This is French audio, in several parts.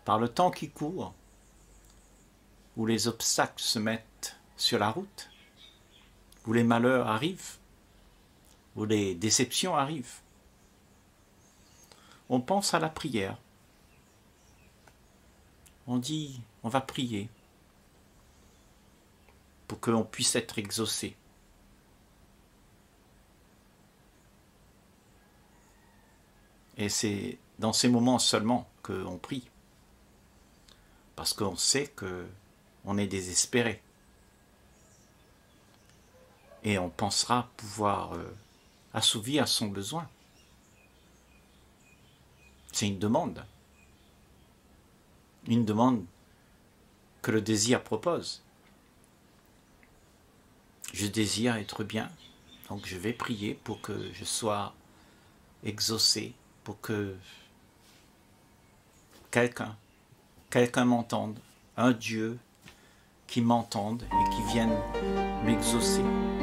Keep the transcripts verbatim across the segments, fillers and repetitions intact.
par le temps qui court, où les obstacles se mettent sur la route, où les malheurs arrivent, où les déceptions arrivent, on pense à la prière. On dit, on va prier pour qu'on puisse être exaucé. Et c'est dans ces moments seulement qu'on prie, parce qu'on sait qu'on est désespéré. Et on pensera pouvoir euh, assouvir son besoin. C'est une demande. Une demande que le désir propose. Je désire être bien, donc je vais prier pour que je sois exaucé, pour que quelqu'un, quelqu'un m'entende, un Dieu qui m'entende et qui vienne m'exaucer.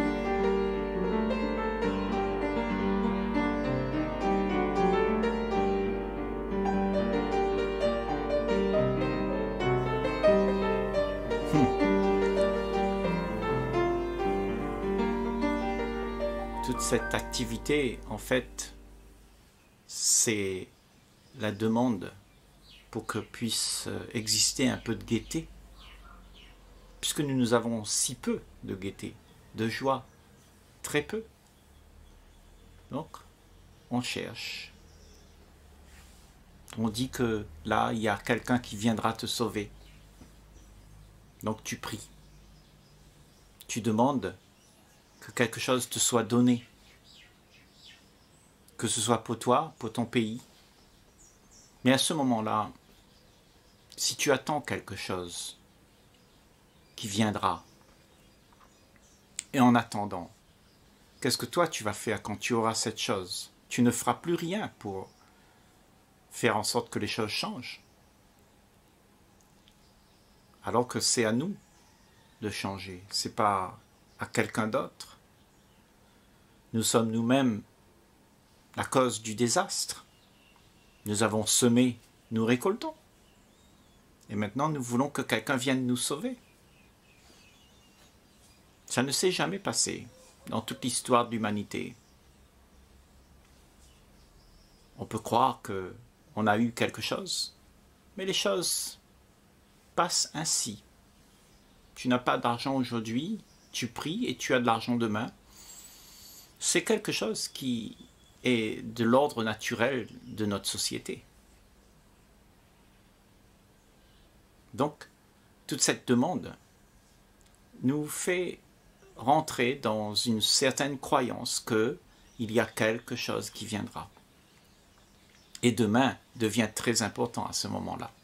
Toute cette activité, en fait, c'est la demande pour que puisse exister un peu de gaieté, puisque nous, nous avons si peu de gaieté, de joie, très peu. Donc, on cherche. On dit que là, il y a quelqu'un qui viendra te sauver. Donc tu pries. Tu demandes que quelque chose te soit donné, que ce soit pour toi, pour ton pays. Mais à ce moment-là, si tu attends quelque chose qui viendra, et en attendant, qu'est-ce que toi tu vas faire quand tu auras cette chose? Tu ne feras plus rien pour faire en sorte que les choses changent. Alors que c'est à nous de changer, c'est pas à quelqu'un d'autre. Nous sommes nous-mêmes la cause du désastre. Nous avons semé, nous récoltons. Et maintenant, nous voulons que quelqu'un vienne nous sauver. Ça ne s'est jamais passé dans toute l'histoire de l'humanité. On peut croire qu'on a eu quelque chose, mais les choses passent ainsi. Tu n'as pas d'argent aujourd'hui, tu pries et tu as de l'argent demain. C'est quelque chose qui est de l'ordre naturel de notre société. Donc, toute cette demande nous fait rentrer dans une certaine croyance qu'il y a quelque chose qui viendra. Et demain devient très important à ce moment-là.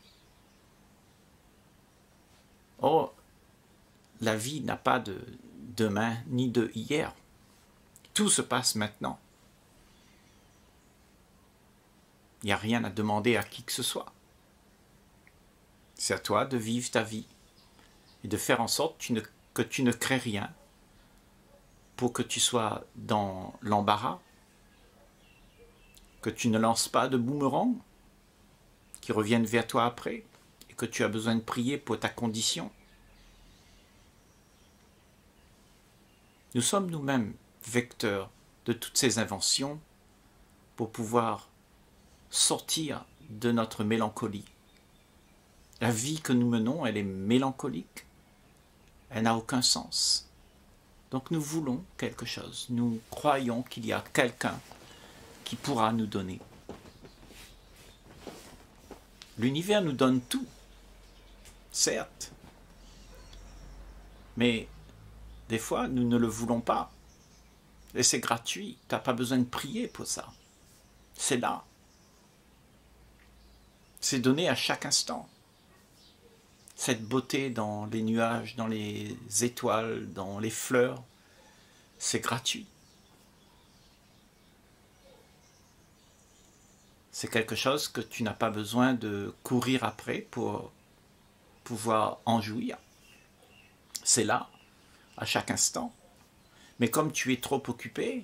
Or, la vie n'a pas de demain ni de hier. Tout se passe maintenant. Il n'y a rien à demander à qui que ce soit. C'est à toi de vivre ta vie et de faire en sorte tu ne, que tu ne crées rien pour que tu sois dans l'embarras, que tu ne lances pas de boomerang qui reviennent vers toi après et que tu as besoin de prier pour ta condition. Nous sommes nous-mêmes vecteurs de toutes ces inventions pour pouvoir sortir de notre mélancolie. La vie que nous menons, elle est mélancolique. Elle n'a aucun sens. Donc nous voulons quelque chose. Nous croyons qu'il y a quelqu'un qui pourra nous donner. L'univers nous donne tout, certes. Mais des fois, nous ne le voulons pas. Et c'est gratuit. Tu n'as pas besoin de prier pour ça. C'est là. C'est donné à chaque instant. Cette beauté dans les nuages, dans les étoiles, dans les fleurs, c'est gratuit. C'est quelque chose que tu n'as pas besoin de courir après pour pouvoir en jouir. C'est là, à chaque instant. Mais comme tu es trop occupé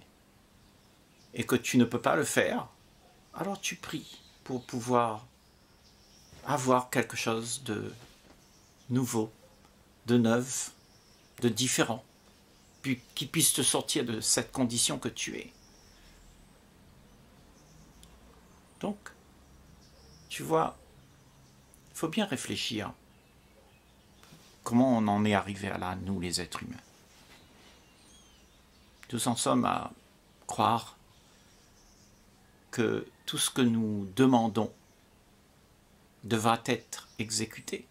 et que tu ne peux pas le faire, alors tu pries pour pouvoir avoir quelque chose de nouveau, de neuf, de différent, puis qui puisse te sortir de cette condition que tu es. Donc, tu vois, il faut bien réfléchir comment on en est arrivé à là, nous les êtres humains. Nous en sommes à croire que tout ce que nous demandons devra être exécuté.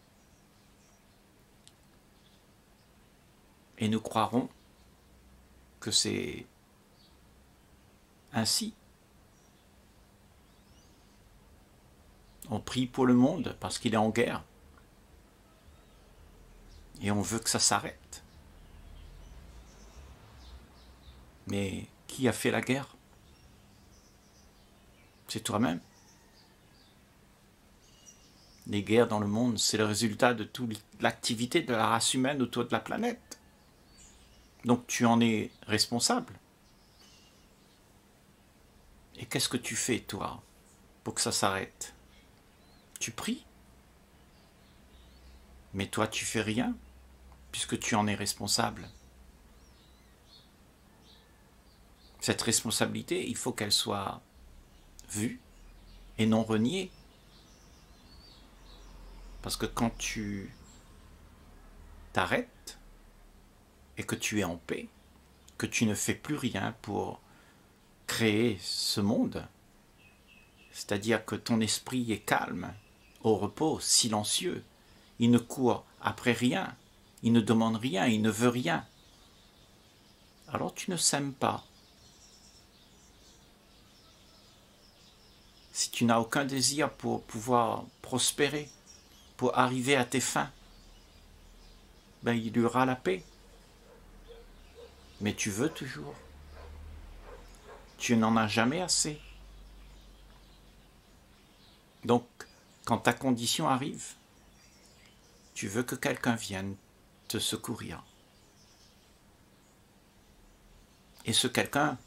Et nous croirons que c'est ainsi. On prie pour le monde parce qu'il est en guerre. Et on veut que ça s'arrête. Mais qui a fait la guerre? C'est toi-même. Les guerres dans le monde, c'est le résultat de toute l'activité de la race humaine autour de la planète. Donc tu en es responsable. Et qu'est-ce que tu fais, toi, pour que ça s'arrête? Tu pries. Mais toi, tu fais rien, puisque tu en es responsable. Cette responsabilité, il faut qu'elle soit vue et non reniée. Parce que quand tu t'arrêtes et que tu es en paix, que tu ne fais plus rien pour créer ce monde, c'est-à-dire que ton esprit est calme, au repos, silencieux, il ne court après rien, il ne demande rien, il ne veut rien, alors tu ne s'aimes pas. Si tu n'as aucun désir pour pouvoir prospérer, pour arriver à tes fins, ben il y aura la paix. Mais tu veux toujours. Tu n'en as jamais assez. Donc, quand ta condition arrive, tu veux que quelqu'un vienne te secourir. Et ce quelqu'un,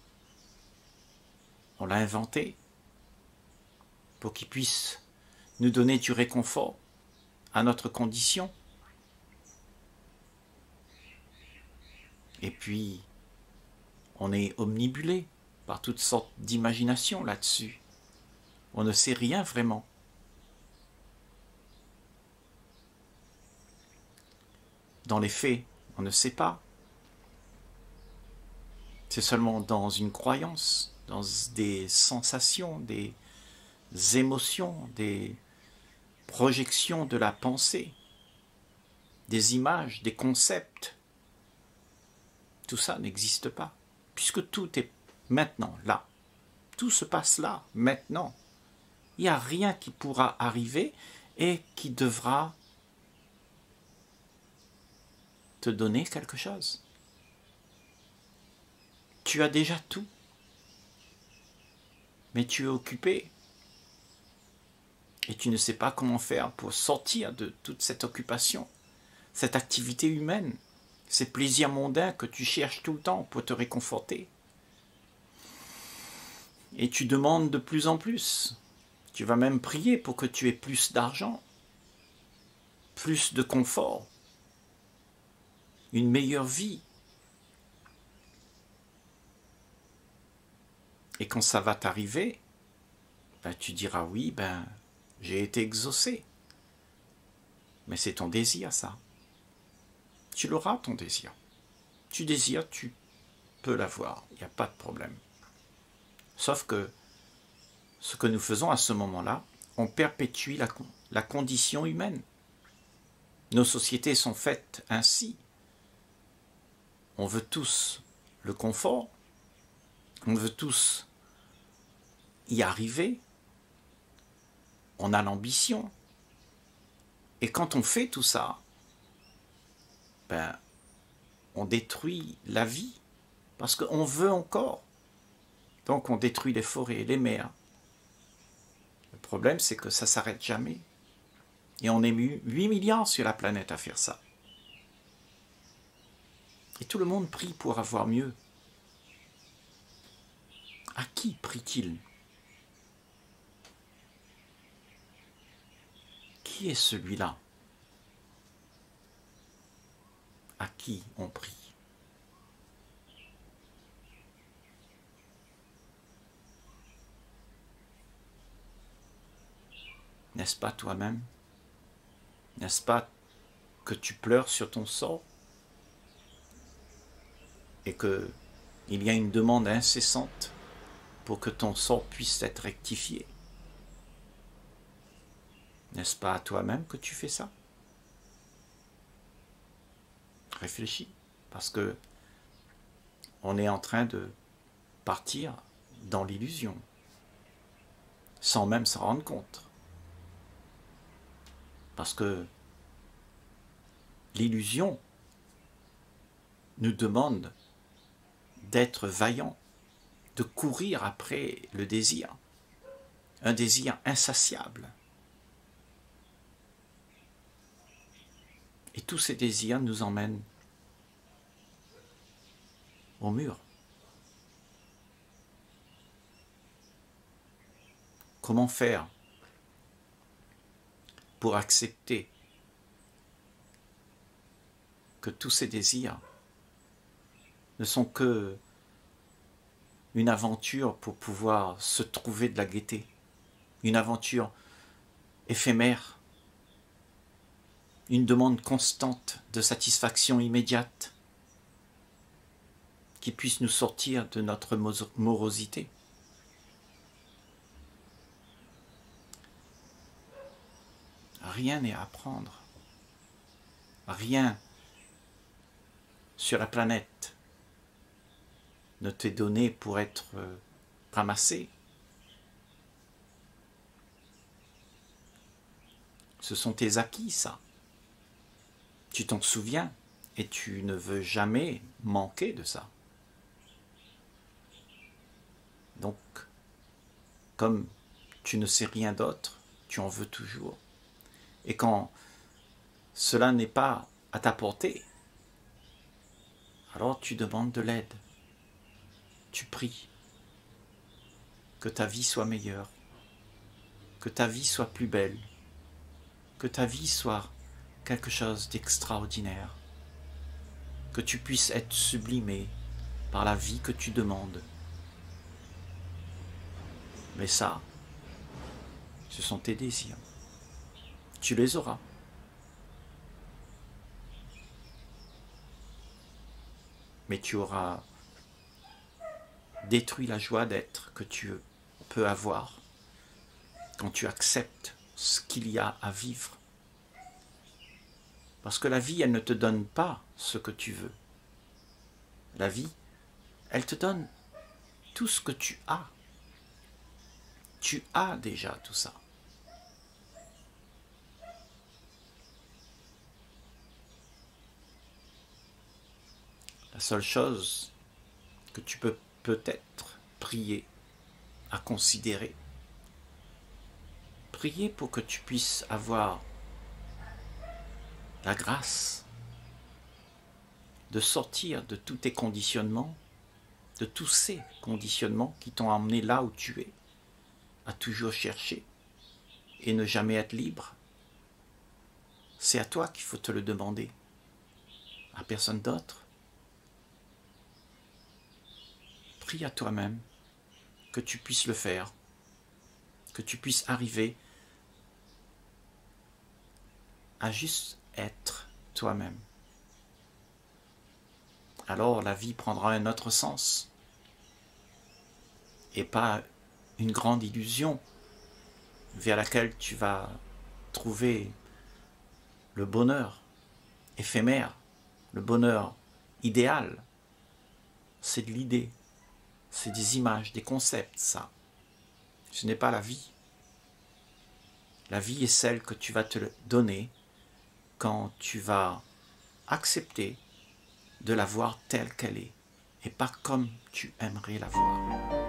on l'a inventé pour qu'il puisse nous donner du réconfort à notre condition. Et puis, on est omnibulé par toutes sortes d'imaginations là-dessus. On ne sait rien vraiment. Dans les faits, on ne sait pas. C'est seulement dans une croyance, dans des sensations, des émotions, des projections de la pensée, des images, des concepts. Tout ça n'existe pas, puisque tout est maintenant, là. Tout se passe là, maintenant. Il n'y a rien qui pourra arriver et qui devra te donner quelque chose. Tu as déjà tout, mais tu es occupé et tu ne sais pas comment faire pour sortir de toute cette occupation, cette activité humaine, ces plaisirs mondains que tu cherches tout le temps pour te réconforter. Et tu demandes de plus en plus. Tu vas même prier pour que tu aies plus d'argent, plus de confort, une meilleure vie. Et quand ça va t'arriver, ben tu diras oui, ben j'ai été exaucé. Mais c'est ton désir, ça. Tu l'auras, ton désir. Tu désires, tu peux l'avoir. Il n'y a pas de problème. Sauf que ce que nous faisons à ce moment-là, on perpétue la, la condition humaine. Nos sociétés sont faites ainsi. On veut tous le confort, on veut tous y arriver, on a l'ambition. Et quand on fait tout ça, ben, on détruit la vie, parce qu'on veut encore. Donc on détruit les forêts, les mers. Le problème, c'est que ça ne s'arrête jamais. Et on est huit milliards sur la planète à faire ça. Et tout le monde prie pour avoir mieux. À qui prie-t-il? Qui est celui-là à qui on prie? N'est-ce pas toi-même? N'est-ce pas que tu pleures sur ton sort? Et que il y a une demande incessante pour que ton sort puisse être rectifié? N'est-ce pas à toi-même que tu fais ça? Réfléchis, parce que on est en train de partir dans l'illusion, sans même s'en rendre compte. Parce que l'illusion nous demande d'être vaillants, de courir après le désir, un désir insatiable. Et tous ces désirs nous emmènent au mur. Comment faire pour accepter que tous ces désirs ne sont que une aventure pour pouvoir se trouver de la gaieté, une aventure éphémère, une demande constante de satisfaction immédiate qui puisse nous sortir de notre morosité. Rien n'est à apprendre. Rien sur la planète ne t'est donné pour être ramassé. Ce sont tes acquis, ça. Tu t'en souviens et tu ne veux jamais manquer de ça. Donc, comme tu ne sais rien d'autre, tu en veux toujours. Et quand cela n'est pas à ta portée, alors tu demandes de l'aide. Tu pries que ta vie soit meilleure, que ta vie soit plus belle, que ta vie soit quelque chose d'extraordinaire, que tu puisses être sublimé par la vie que tu demandes. Mais ça, ce sont tes désirs. Tu les auras. Mais tu auras détruit la joie d'être que tu peux avoir quand tu acceptes ce qu'il y a à vivre. Parce que la vie, elle ne te donne pas ce que tu veux. La vie, elle te donne tout ce que tu as. Tu as déjà tout ça. La seule chose que tu peux peut-être prier, à considérer, prier pour que tu puisses avoir la grâce de sortir de tous tes conditionnements, de tous ces conditionnements qui t'ont emmené là où tu es, à toujours chercher et ne jamais être libre. C'est à toi qu'il faut te le demander, à personne d'autre. Prie à toi-même que tu puisses le faire, que tu puisses arriver à juste être toi-même. Alors la vie prendra un autre sens et pas une grande illusion vers laquelle tu vas trouver le bonheur éphémère, le bonheur idéal. C'est de l'idée, c'est des images, des concepts, ça. Ce n'est pas la vie. La vie est celle que tu vas te donner quand tu vas accepter de la voir telle qu'elle est et pas comme tu aimerais la voir.